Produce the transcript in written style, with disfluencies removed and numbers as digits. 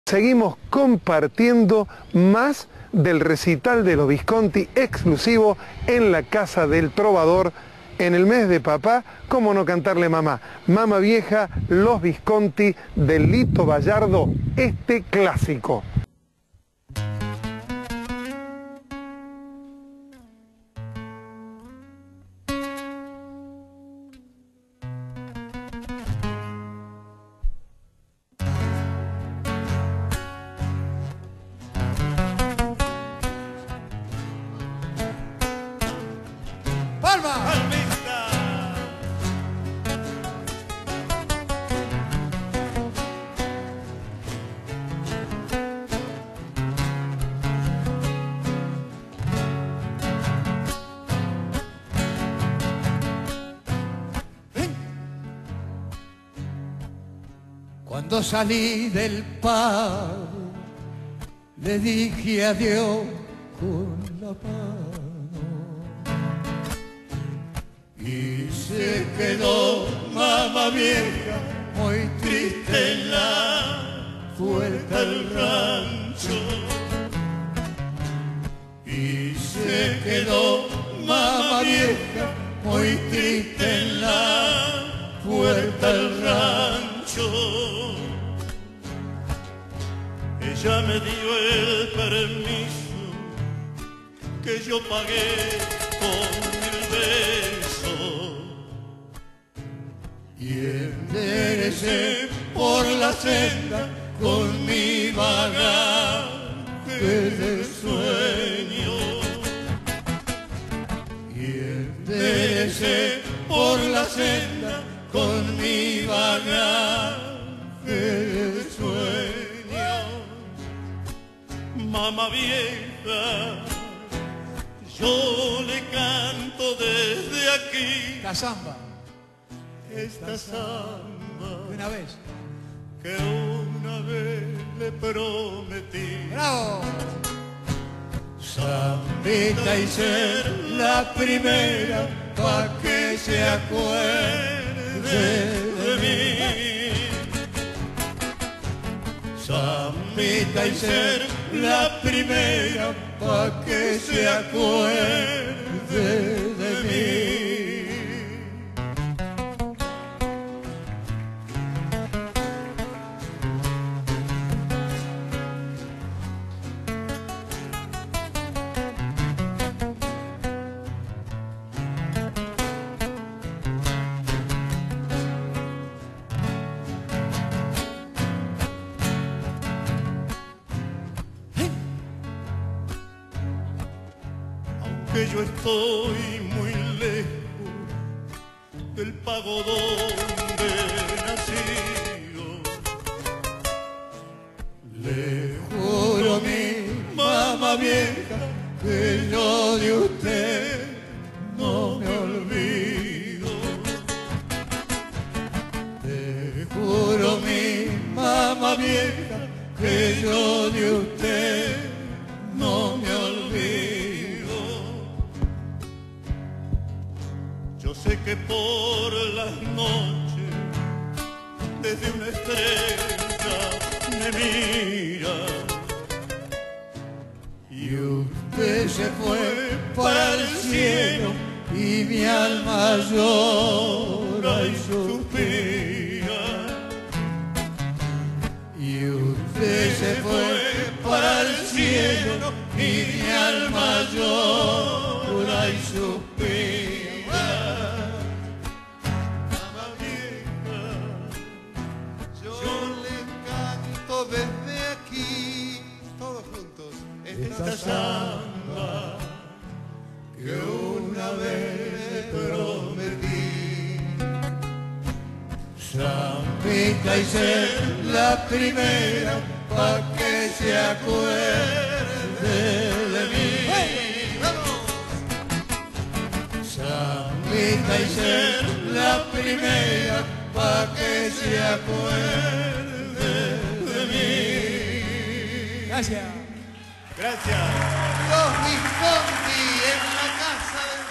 Seguimos compartiendo más del recital de los Visconti exclusivo en la Casa del Trovador en el mes de papá. ¿Cómo no cantarle mamá? Mamá Vieja, los Visconti de Lito Vallardo, este clásico. Cuando salí del pub, le dije adiós con la mano y se quedó mamá vieja muy triste en la puerta del rancho. Y se quedó mamá vieja muy triste en la puerta del rancho. Ella me dio el permiso que yo pagué con 1000 besos y enderecé por la senda con mi bagaje de sueño. Y enderecé por la senda con mi bagaje de sueño. Mamá vieja, yo le canto desde aquí la samba, esta samba una vez que una vez le prometí. ¡Bravo! Zambita y ser la primera pa' que se acuerde de mí. Zambita y ser la primera pa' que se acuerde de mí. Que yo estoy muy lejos del pago donde he nacido, le juro a mi mamá vieja que yo de usted no me olvido. Le juro a mi mamá vieja que yo de usted no me olvido. Yo sé que por las noches desde una estrella me mira y usted se fue para el cielo y mi alma llora y suspira. Y usted se fue para el cielo y mi alma llora y suspira. Desde aquí, todos juntos, esta samba que una vez prometí. Zambita y ser la primera pa' que se acuerde de mí. Zambita y ser la primera pa' que se acuerde de mí. Gracias. Gracias. los Visconti en la Casa del